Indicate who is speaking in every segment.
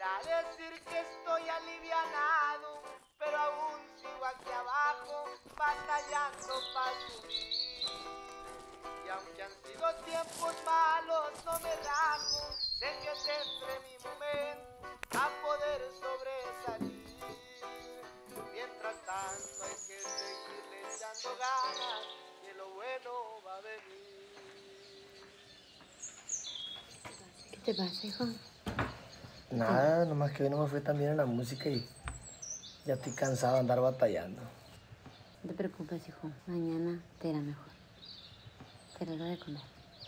Speaker 1: Quisiera decir que estoy alivianado, pero aún sigo aquí abajo, batallando para subir. Y aunque han sido tiempos malos, no me rajo, sé que tendré mi momento a poder sobresalir. Mientras tanto hay que seguirle echando ganas, que lo bueno va a venir.
Speaker 2: ¿Qué te pasa, hijo?
Speaker 3: Nada, nomás que hoy no me fue tan bien en la música y ya estoy cansado de andar batallando.
Speaker 2: No te preocupes, hijo. Mañana te irá mejor. Te haré de comer.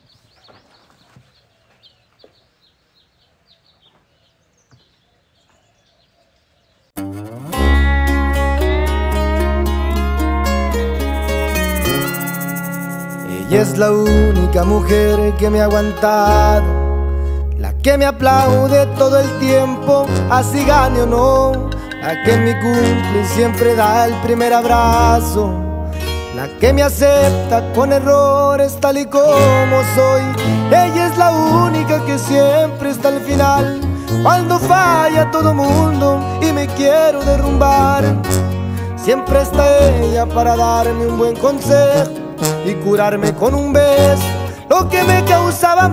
Speaker 3: Ella es la única mujer que me ha aguantado, la que me aplaude todo el tiempo, así gane o no, la que en mi cumple siempre da el primer abrazo, la que me acepta con errores tal y como soy. Ella es la única que siempre está al final, cuando falla todo mundo y me quiero derrumbar. Siempre está ella para darme un buen consejo y curarme con un beso lo que me causaba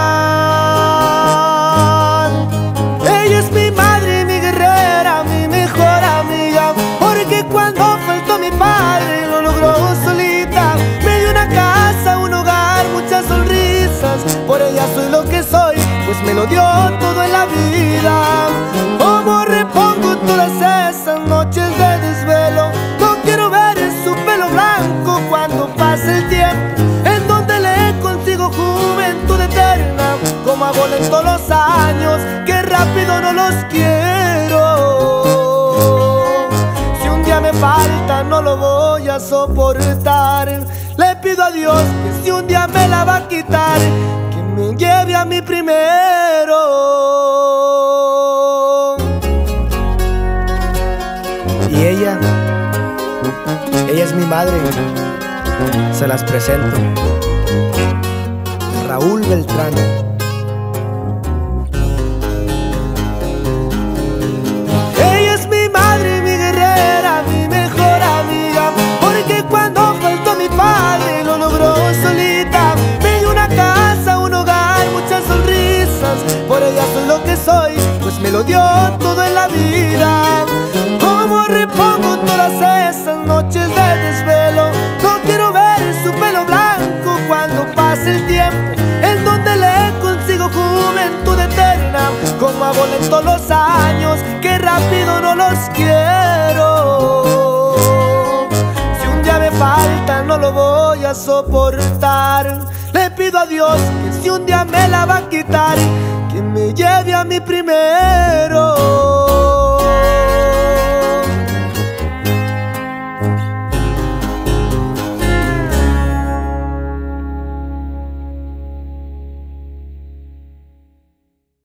Speaker 3: mal. Ella es mi madre, mi guerrera, mi mejor amiga, porque cuando faltó mi padre lo logró solita. Me dio una casa, un hogar, muchas sonrisas. Por ella soy lo que soy, pues me lo dio todo en la vida. ¿Cómo repongo todas esas noches de desvelo? No quiero ver su pelo blanco cuando pase el tiempo, en donde le consigo juventud eterna. Como hago lento los años, que rápido no los quiero. Si un día me falta no lo voy a soportar. Le pido a Dios que si un día me la va a quitar, que me lleve a mi primero. Y ella es mi madre, se las presento. Raúl Beltrán. Ella es mi madre, mi guerrera, mi mejor amiga, porque cuando faltó mi padre lo logró solita. Me dio una casa, un hogar, muchas sonrisas. Por ella soy lo que soy, pues me lo dio todo en la vida. ¿Cómo repongo todas esas noches de desvelo? No quiero ver su pelo blanco cuando pase el tiempo, en donde le consigo juventud eterna. Como hago lento los años, que rápido no los quiero. Si un día me falta no lo voy a soportar. Le pido a Dios que si un día me la va a quitar, que me lleve a mi primero.